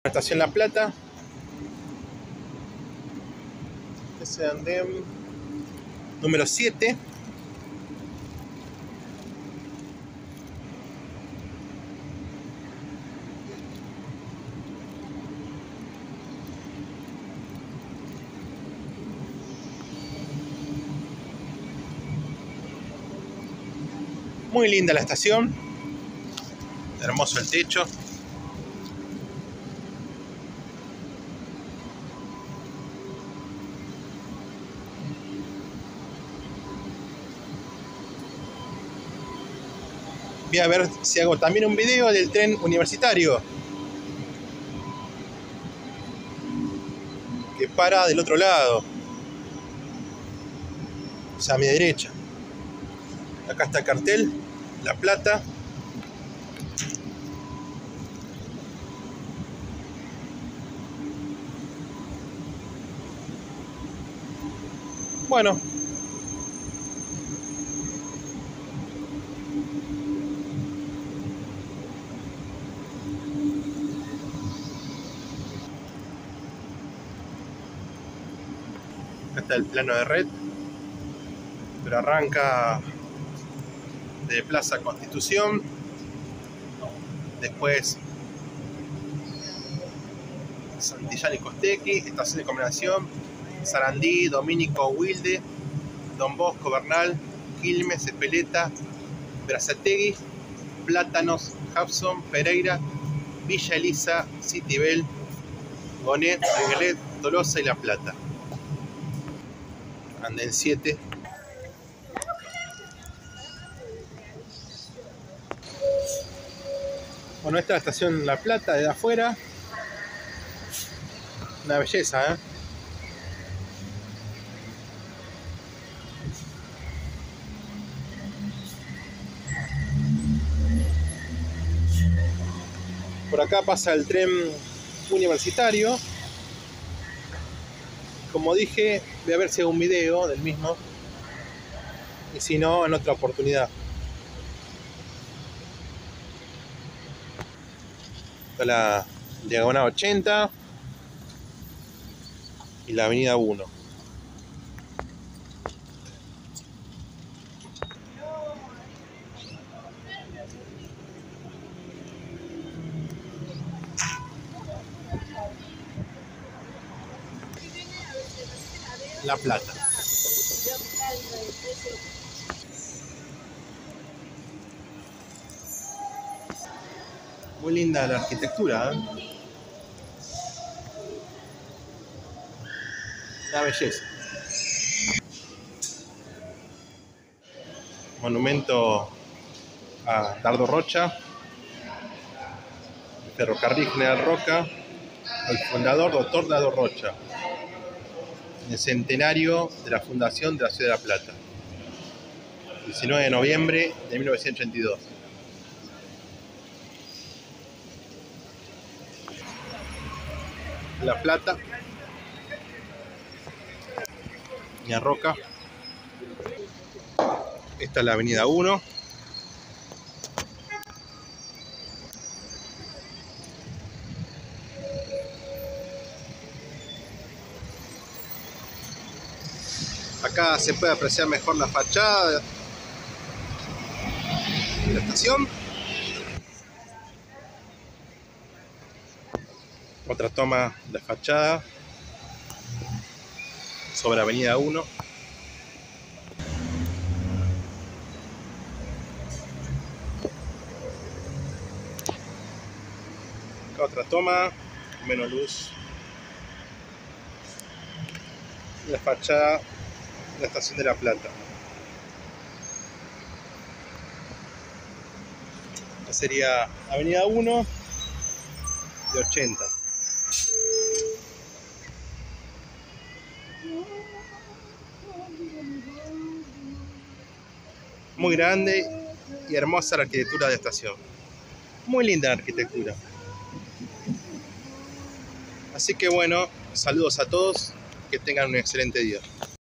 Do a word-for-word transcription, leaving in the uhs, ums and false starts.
Estación La Plata. Ese andén número siete. Muy linda la estación. Hermoso el techo. Voy a ver si hago también un video del tren universitario que para del otro lado, o sea, a mi derecha. Acá está el cartel, La Plata. Bueno, acá está el plano de red, pero arranca de Plaza Constitución, después Santillán y Costequi, estación de combinación, Sarandí, Domínico, Wilde, Don Bosco, Bernal, Quilmes, Espeleta, Berazategui, Plátanos, Hudson, Pereira, Villa Elisa, Citibel, Gonet, Reguelet, Tolosa y La Plata. Andén siete. Bueno, esta es la estación La Plata de afuera. Una belleza, ¿eh? Por acá pasa el tren universitario. Como dije, voy a ver si hago un video del mismo. Y si no, en otra oportunidad. Está la diagonal ochenta y la avenida uno. La Plata. Muy linda la arquitectura, ¿eh? Una belleza. Monumento a Dardo Rocha, el ferrocarril General Roca, al fundador doctor Dardo Rocha, en el centenario de la fundación de la ciudad de La Plata, diecinueve de noviembre de mil novecientos ochenta y dos. La Plata, Ña Roca. Esta es la avenida uno. Acá se puede apreciar mejor la fachada de la estación. Otra toma de fachada sobre avenida uno. Acá otra toma, menos luz. La fachada de la estación de La Plata. Esta sería avenida uno de ochenta. Muy grande y hermosa la arquitectura de la estación. Muy linda la arquitectura. Así que bueno, saludos a todos, que tengan un excelente día.